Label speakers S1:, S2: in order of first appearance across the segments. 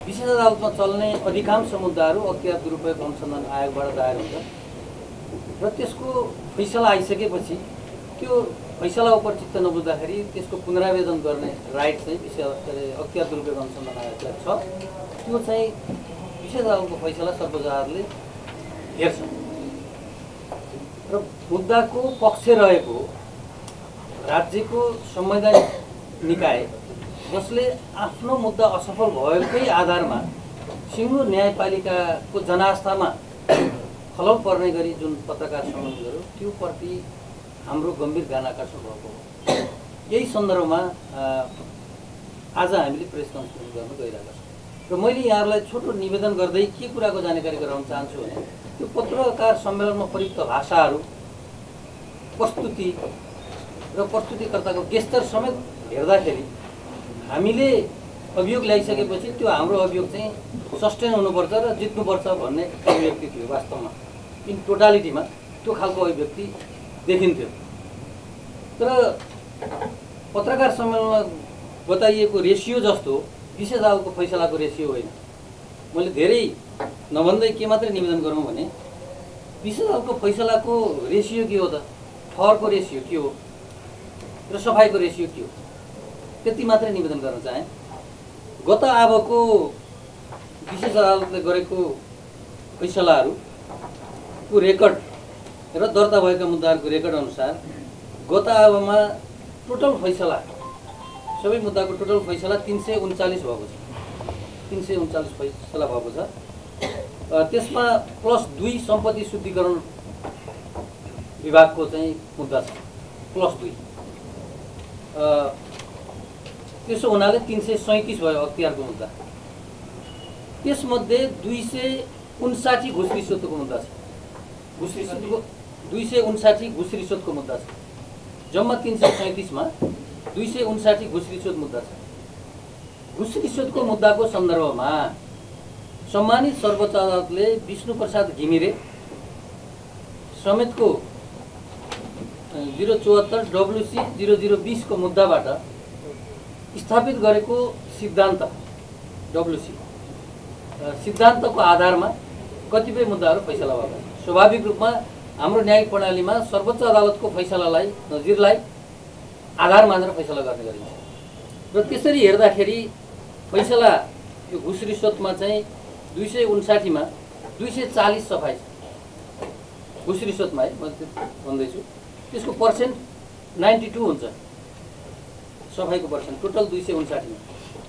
S1: विशेष अदालतमा चल्ने अधिकांश मुद्दाहरू अख्तियार दुरुपयोग अनुसन्धान आयोगबाट दायर हुन्छ र त्यसको फैसला आइसकेपछि त्यो फैसला उप चित्त नबुझ्दाखेरि त्यसको पुनरावेदन गर्ने राइट चाहिँ अख्तियार दुरुपयोग अनुसन्धान आयोगलाई छ। त्यो चाहिँ विशेष अदालतको फैसला सर्वोच्च अदालतले हेर्छ र मुद्दाको पक्ष रहेको राज्यको संवैधानिक निकाय जसले आफ्नो मुद्दा असफल भएकै आधारमा सिङ्गो न्यायपालिकाको जनास्थामा खलल पर्ने गरी जुन पत्रकार सम्मेलन गर्यो त्यो प्रति हाम्रो गम्भीर गानाकार्षण भएको हो। यही सन्दर्भमा आज हामीले प्रेस कन्फरेन्स गर्न गइरहेका छौँ र मैले यहाँहरूलाई छोटो निवेदन गर्दै के कुराको जानकारी गराउन चाहन्छु भने त्यो पत्रकार सम्मेलनमा प्रयुक्त भाषाहरू, प्रस्तुति र प्रस्तुतिकर्ताको गेस्चर समेत हेर्दाखेरि हामीले अभियोग ल्याइसकेपछि त्यो हाम्रो अभियोग चाहिँ सस्टेन हुनुपर्छ र जित्नुपर्छ भन्ने अभिव्यक्ति थियो। वास्तवमा इन टोटालिटीमा त्यो खालको अभिव्यक्ति देखिन्थ्यो। तर पत्रकार सम्मेलनमा बताइएको रेसियो जस्तो विशेष अदालतको फैसलाको रेसियो होइन। मैले धेरै नभन्दै के मात्रै निवेदन गरौँ भने विशेष अदालतको फैसलाको रेसियो के हो त, ठहरको रेसियो के हो र सफाइको रेसियो के हो, त्यति मात्रै निवेदन गर्न चाहे। गत आबको विशेष अदालतले गरेको फैसलाहरूको रेकर्ड र दर्ता भएका मुद्दाहरूको रेकर्ड अनुसार गत आबमा टोटल फैसला, सबै मुद्दाको टोटल फैसला 339 भएको छ। 339 फैसला भएको छ। त्यसमा +2 सम्पत्ति शुद्धिकरण विभागको चाहिँ मुद्दा छ, +2। त्यसो हुनाले 337 भयो अख्तियारको मुद्दा। त्यसमध्ये 259 घुस रिश्वतको मुद्दा छ। घुस रिश्वतको 259 घुस रिश्वतको मुद्दा छ। जम्मा 337 मा 259 घुस रिश्वत मुद्दा छ। घुस रिश्वतको मुद्दाको सन्दर्भमा सम्मानित सर्वोच्च अदालतले विष्णु प्रसाद घिमिरे समेतको 074 WC 0020 को मुद्दाबाट स्थापित गरेको सिद्धान्त WC सिद्धान्तको आधारमा कतिपय मुद्दाहरू फैसला भएको छ। स्वाभाविक रूपमा हाम्रो न्यायिक प्रणालीमा सर्वोच्च अदालतको फैसलालाई नजिरलाई आधार मानेर फैसला गर्ने गरिन्छ र त्यसरी हेर्दाखेरि फैसला यो घुस रिश्वतमा चाहिँ 259 मा 240 सफाइ छ। घुस रिश्वतमा है म भन्दैछु, त्यसको पर्सेन्ट 92 हुन्छ सफाइको पर्सेन्ट टोटल 259 मा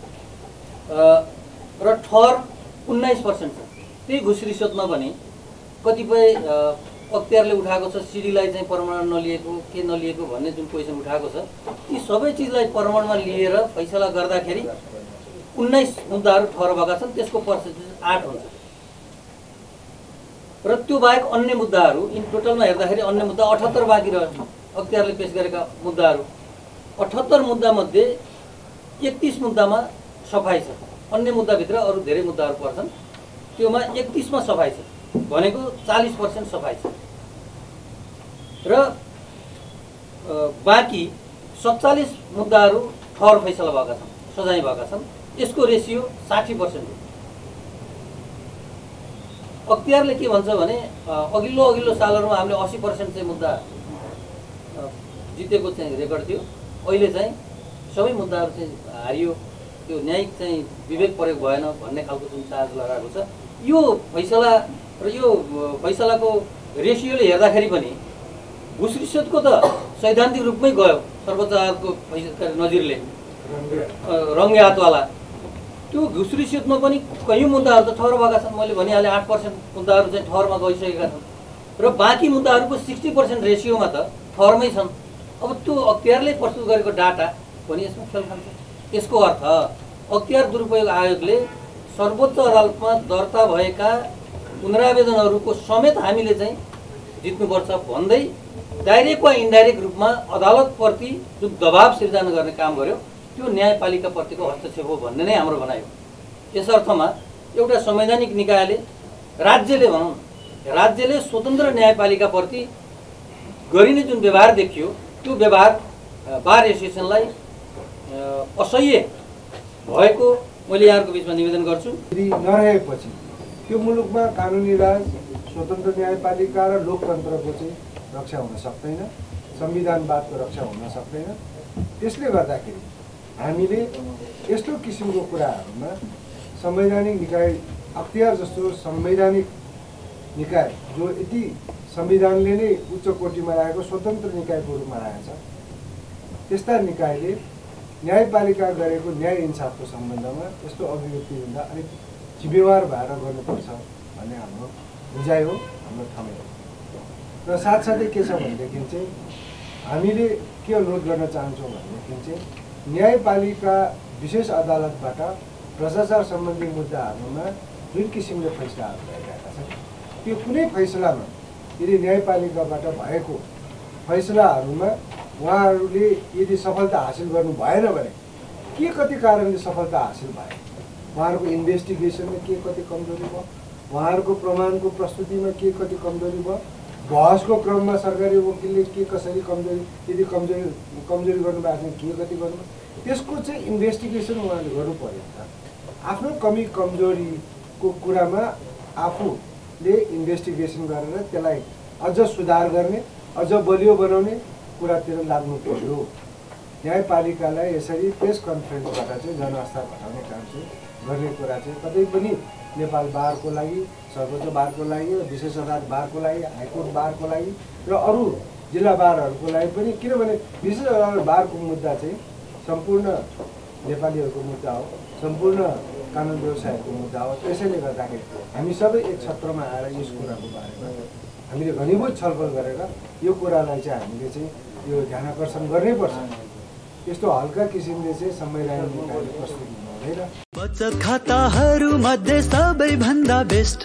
S1: र ठहर 19% छ। त्यही घुस रिश्वतमा पनि कतिपय अख्तियारले उठाएको छ सिडीलाई चाहिँ प्रमाण नलिएको के नलिएको भन्ने जुन क्वेसन उठाएको छ, ती सबै चिजलाई प्रमाणमा लिएर फैसला गर्दाखेरि 19 मुद्दाहरू ठहर भएका छन्। त्यसको पर्सेन्टेज 8 हुन्छ र त्यो बाहेक अन्य मुद्दाहरू इन टोटलमा हेर्दाखेरि अन्य मुद्दा 78 बाँकी रह्यो। अख्तियारले पेश गरेका मुद्दाहरू 78 मुद्दामध्ये 31 मुद्दामा सफाइ छ। अन्य मुद्दाभित्र अरू धेरै मुद्दाहरू पर्छन्, त्योमा 31 मा सफाइ छ भनेको 40% सफाइ छ र बाँकी 47 मुद्दाहरू ठहर फैसला भएका छन्, सजाय भएका छन्। यसको रेसियो 60% हो। अख्तियारले के भन्छ भने अघिल्लो सालहरूमा हामीले 80% चाहिँ मुद्दा जितेको चाहिँ रेकर्ड थियो। अहिले चाहिँ सबै मुद्दाहरू चाहिँ हारियो, त्यो न्यायिक चाहिँ विवेक प्रयोग भएन भन्ने खालको जुन चार्ज लगाएको छ। यो फैसला र यो फैसलाको रेसियोले हेर्दाखेरि पनि घुस रिश्वतको त सैद्धान्तिक रूपमै गयो सर्वोच्च अदालतको नजिरले रङ्गे हातवाला। त्यो घुस रिश्वतमा पनि कयौँ मुद्दाहरू त ठहर भएका छन्। मैले भनिहालेँ 8% मुद्दाहरू चाहिँ ठहरमा गइसकेका छन् र बाँकी मुद्दाहरूको 60% रेसियोमा त ठहरमै छन्। अब त्यो अख्तियारले प्रस्तुत गरेको डाटा पनि यसमा खेल खान्छ। यसको अर्थ अख्तियार दुरुपयोग आयोगले सर्वोच्च अदालतमा दर्ता भएका पुनरावेदनहरूको समेत हामीले चाहिँ जित्नुपर्छ भन्दै डाइरेक्ट वा इन्डाइरेक्ट रूपमा अदालतप्रति जुन दबाब सिर्जना गर्ने काम गर्यो त्यो न्यायपालिकाप्रतिको हस्तक्षेप हो भन्ने नै हाम्रो भनाइ हो। यस अर्थमा एउटा संवैधानिक निकायले राज्यले भनौँ राज्यले स्वतन्त्र न्यायपालिकाप्रति गरिने जुन व्यवहार देखियो त्यो व्यवहार बार एसोसिएसनलाई असह्य भएको मैले यहाँहरूको बिचमा निवेदन गर्छु।
S2: यदि नरहेपछि त्यो मुलुकमा कानुनी राज, स्वतन्त्र न्यायपालिका र लोकतन्त्रको चाहिँ रक्षा हुन सक्दैन, संविधानवादको रक्षा हुन सक्दैन। त्यसले गर्दाखेरि हामीले यस्तो किसिमको कुराहरूमा संवैधानिक निकाय अख्तियार जस्तो संवैधानिक निकाय जो यति संविधानले नै उच्च कोटिमा राखेको स्वतन्त्र निकायको रूपमा राखेको छ, त्यस्ता निकायले न्यायपालिका गरेको न्याय इन्साफको सम्बन्धमा यस्तो अभिव्यक्ति हुँदा अलिक जिम्मेवार भएर गर्नुपर्छ भन्ने हाम्रो बुझाइ हो, हाम्रो ठमाइ हो। र साथसाथै के छ भनेदेखि चाहिँ हामीले के अनुरोध गर्न चाहन्छौँ भनेदेखि चाहिँ न्यायपालिका विशेष अदालतबाट भ्रष्टाचार सम्बन्धी मुद्दाहरूमा जुन किसिमले फैसलाहरू भइरहेका छन्, त्यो कुनै फैसलामा यदि न्यायपालिकाबाट भएको फैसलाहरूमा उहाँहरूले यदि सफलता हासिल गर्नु भएन भने के कति कारणले सफलता हासिल भए, उहाँहरूको इन्भेस्टिगेसनमा के कति कमजोरी भयो, उहाँहरूको प्रमाणको प्रस्तुतिमा के कति कमजोरी भयो, बहसको क्रममा सरकारी वकिलले के कसरी कमजोरी, यदि कमजोरी गर्नुभएको छ के कति गर्नु, त्यसको चाहिँ इन्भेस्टिगेसन उहाँले गर्नु पर्यो। आफ्नो कमी कमजोरीको कुरामा आफूले इन्भेस्टिगेसन गरेर त्यसलाई अझ सुधार गर्ने, अझ बलियो बनाउने कुरातिर लाग्नु पर्यो। न्यायपालिकालाई यसरी प्रेस कन्फरेन्सबाट चाहिँ जनआस्था घटाउने काम चाहिँ गर्ने कुरा चाहिँ कतै पनि नेपाल बारको लागि, सर्वोच्च बारको लागि, विशेष अदालत बारको लागि, हाइकोर्ट बारको लागि र अरू जिल्ला बारहरूको लागि पनि, किनभने विशेष अदालत बारको मुद्दा चाहिँ सम्पूर्ण नेपालीहरूको मुद्दा हो, सम्पूर्ण कानुन व्यवसायको मुद्दा हो। त्यसैले गर्दाखेरि हामी सबै एक छत्रमा आएर यस कुराको बारेमा हामीले घनीभूत छलफल गरेर यो कुरालाई चाहिँ हामीले चाहिँ यो ध्यानाकर्षण गर्नैपर्छ। यस्तो हल्का किसिमले चाहिँ संवैधानिक निकायले प्रस्तुत हुँदैन।
S3: बचत खाताहरू मध्ये सबैभन्दा बेस्ट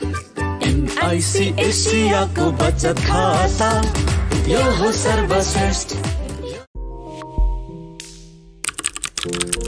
S3: NIC एसियाको बचत खाता, यो हो सर्वश्रेष्ठ।